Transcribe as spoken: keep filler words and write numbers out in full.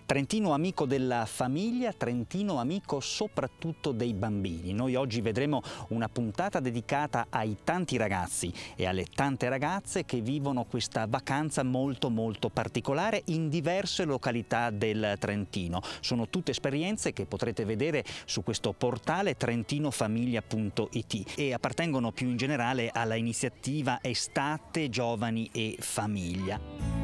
Trentino amico della famiglia, Trentino amico soprattutto dei bambini. Noi oggi vedremo una puntata dedicata ai tanti ragazzi e alle tante ragazze che vivono questa vacanza molto molto particolare in diverse località del Trentino. Sono tutte esperienze che potrete vedere su questo portale trentinofamiglia punto it e appartengono più in generale alla iniziativa Estate, Giovani e Famiglia.